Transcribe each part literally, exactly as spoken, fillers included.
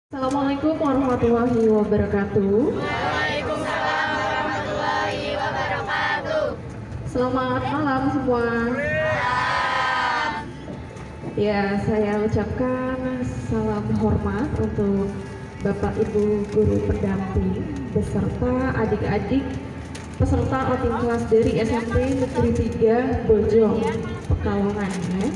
Assalamualaikum warahmatullahi wabarakatuh. Waalaikumsalam warahmatullahi wabarakatuh. Selamat malam semua. Ya, saya ucapkan salam hormat untuk Bapak Ibu guru pendamping beserta adik-adik peserta outing kelas dari S M P Negeri tiga Bojong, Pekalongan ya.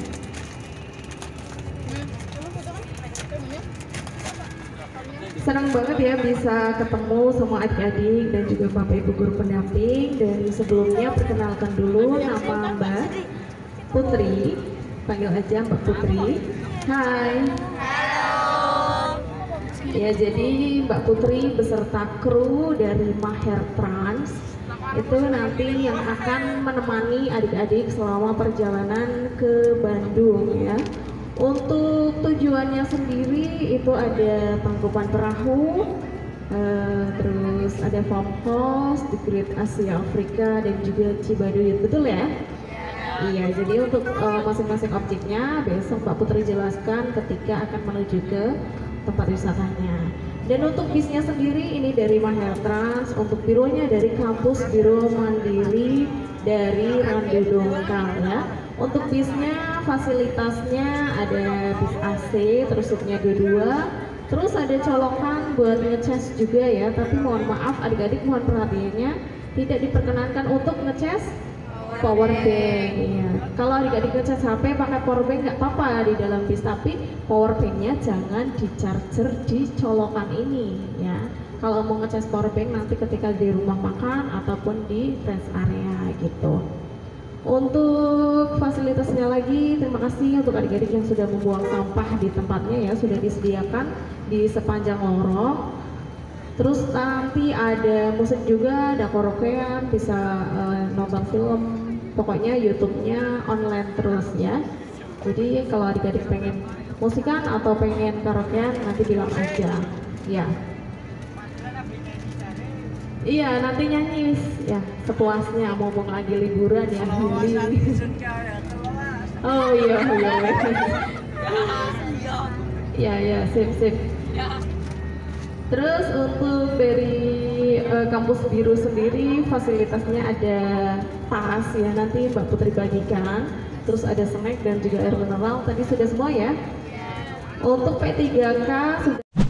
Senang banget ya bisa ketemu sama adik-adik dan juga Bapak Ibu guru pendamping. Dan sebelumnya perkenalkan dulu nama Mbak Putri, panggil aja Mbak Putri. Hai. Halo. Ya, jadi Mbak Putri beserta kru dari Maher Trans itu nanti yang akan menemani adik-adik selama perjalanan ke Bandung ya. Untuk tujuannya sendiri itu ada Tangkuban Perahu, uh, terus ada farm house di Great Asia Afrika dan juga Cibaduyut, betul ya? Iya, jadi untuk uh, masing-masing objeknya besok Mbak Putri jelaskan ketika akan menuju ke tempat wisatanya. Dan untuk bisnya sendiri ini dari Maher Trans, untuk bironya dari kampus Biro Mandiri dari Randu Dongkal ya. Untuk bisnya fasilitasnya ada bis A C, terus seatnya dua dua, terus ada colokan buat ngecas juga ya. Tapi mohon maaf adik-adik, mohon perhatiannya tidak diperkenankan untuk ngecas power bank ya. Kalau adik-adik ngecas H P pakai power bank nggak apa-apa di dalam bis, tapi power banknya jangan di charger di colokan ini ya. Kalau mau ngecas power bank nanti ketika di rumah makan ataupun di rest area gitu. Untuk fasilitasnya lagi, terima kasih untuk adik-adik yang sudah membuang sampah di tempatnya ya, sudah disediakan di sepanjang lorong. Terus nanti ada musik juga, ada karaokean, bisa uh, nonton film, pokoknya YouTube-nya online terus ya. Jadi kalau adik-adik pengen musikan atau pengen karaokean nanti bilang aja ya. Iya, nanti nyanyi ya sepuasnya, ngomong lagi liburan ya. Oh iya iya. Ya ya, sip sip. Terus untuk dari uh, kampus biru sendiri fasilitasnya ada tas ya, nanti Mbak Putri bagikan. Terus ada snack dan juga air mineral, tadi sudah semua ya. Untuk P tiga K sudah